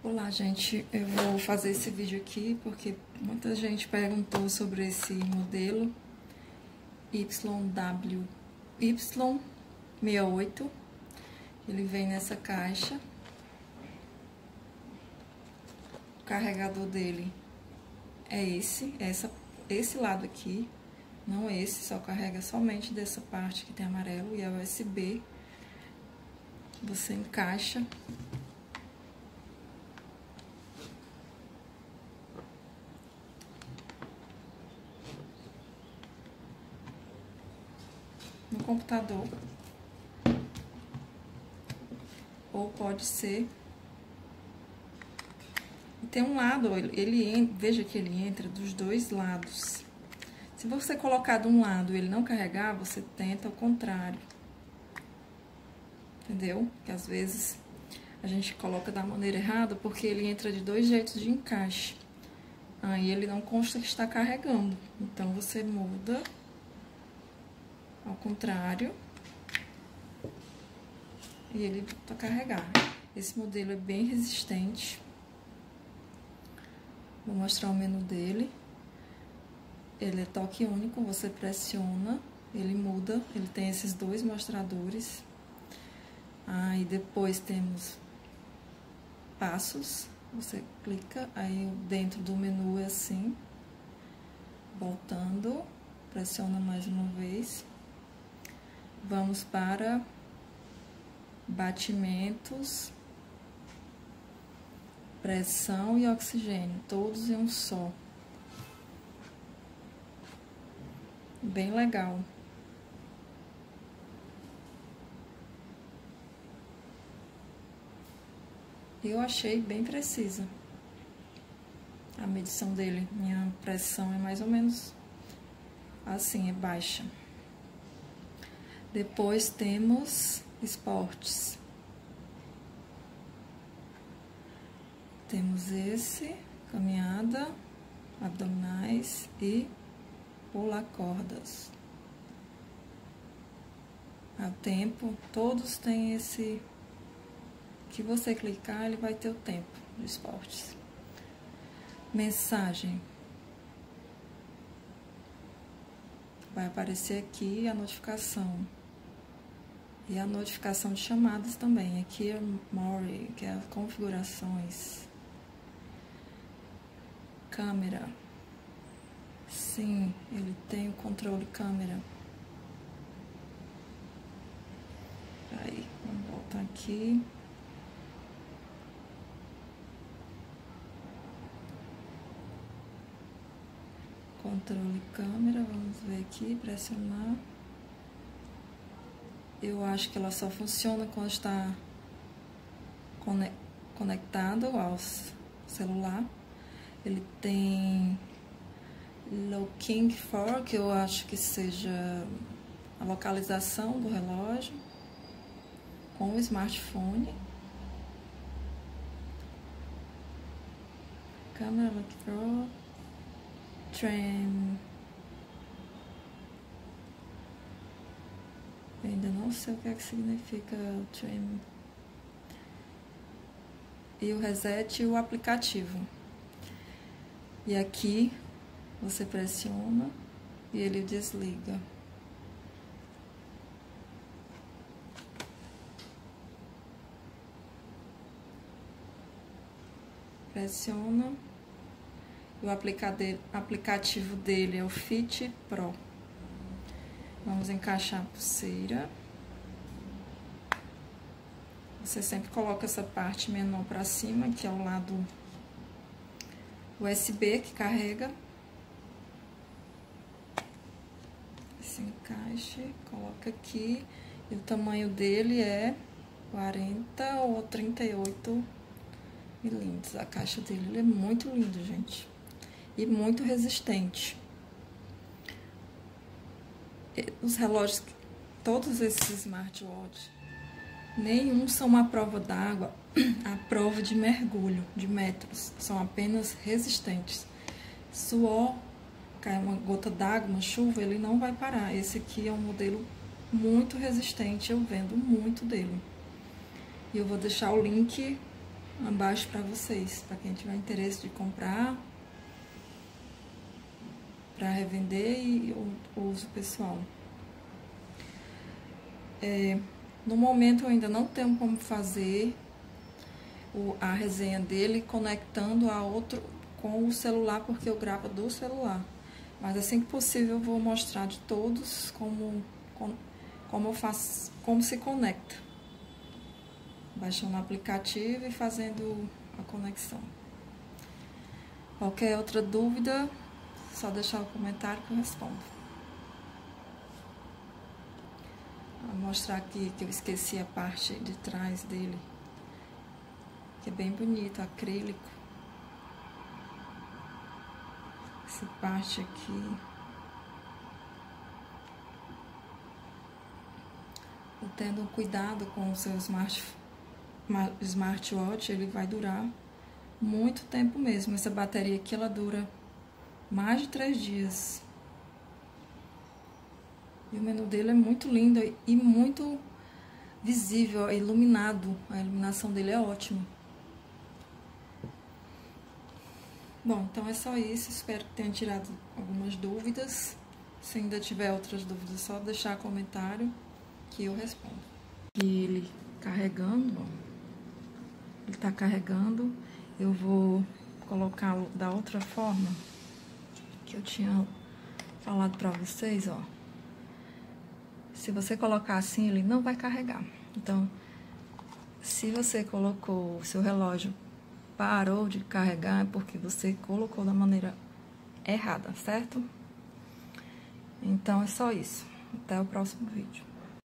Olá, gente, eu vou fazer esse vídeo aqui porque muita gente perguntou sobre esse modelo YW-Y68. Ele vem nessa caixa. O carregador dele é esse lado aqui, não esse, só carrega somente dessa parte que tem amarelo e é USB. Você encaixa no computador, ou pode ser. E tem um lado, veja que ele entra dos dois lados. Se você colocar de um lado e ele não carregar, você tenta ao contrário. Entendeu? Que às vezes a gente coloca da maneira errada porque ele entra de dois jeitos de encaixe. Aí ele não consta que está carregando. Então você muda ao contrário e ele volta a carregar. Esse modelo é bem resistente. Vou mostrar o menu dele. Ele é toque único, você pressiona, ele muda, ele tem esses dois mostradores. Aí depois temos passos, você clica, aí dentro do menu é assim, voltando, pressiona mais uma vez. Vamos para batimentos, pressão e oxigênio, todos em um só. Bem legal. Eu achei bem precisa a medição dele. Minha pressão é mais ou menos assim, é baixa. Depois temos esportes. Temos esse, caminhada, abdominais e pular cordas. O tempo, todos têm esse, que você clicar, ele vai ter o tempo de esportes. Mensagem. Vai aparecer aqui a notificação. E a notificação de chamadas também. Aqui é o More, que é as configurações. Câmera. Sim, ele tem o controle câmera. Aí, vamos voltar aqui. Controle câmera, vamos ver aqui, pressionar. Eu acho que ela só funciona quando está conectado ao celular. Ele tem Looking for, que eu acho que seja a localização do relógio com o smartphone. Câmera Look for, Trend. Eu ainda não sei o que é que significa o Trend. E o reset e o aplicativo. E aqui você pressiona e ele desliga. Pressiona. O aplicativo dele é o Fit Pro. Vamos encaixar a pulseira. Você sempre coloca essa parte menor para cima, que é o lado USB que carrega. Esse encaixe, coloca aqui. E o tamanho dele é 40 ou 38 milímetros. A caixa dele ele é muito lindo, gente. E muito resistente. Os relógios, todos esses smartwatches, nenhum são uma prova d'água, a prova de mergulho, de metros. São apenas resistentes. Suor, cai uma gota d'água, uma chuva, ele não vai parar. Esse aqui é um modelo muito resistente, eu vendo muito dele. E eu vou deixar o link abaixo para vocês, para quem tiver interesse de comprar, para revender e o uso pessoal. No momento eu ainda não tenho como fazer a resenha dele conectando a outro com o celular, porque eu gravo do celular. Mas assim que possível eu vou mostrar de todos como eu faço, como se conecta. Baixando o aplicativo e fazendo a conexão. Qualquer outra dúvida, só deixar o comentário que eu respondo. Vou mostrar aqui que eu esqueci a parte de trás dele, que é bem bonito, acrílico. Essa parte aqui. Tendo cuidado com o seu smartwatch, ele vai durar muito tempo mesmo. Essa bateria aqui, ela dura mais de 3 dias. E o menu dele é muito lindo e muito visível, é iluminado. A iluminação dele é ótima. Bom, então é só isso. Espero que tenha tirado algumas dúvidas. Se ainda tiver outras dúvidas, é só deixar comentário que eu respondo. E ele carregando, ó. Ele tá carregando. Eu vou colocá-lo da outra forma que eu tinha falado pra vocês, ó. Se você colocar assim, ele não vai carregar. Então, se você colocou o seu relógio, parou de carregar, é porque você colocou da maneira errada, certo? Então, é só isso. Até o próximo vídeo.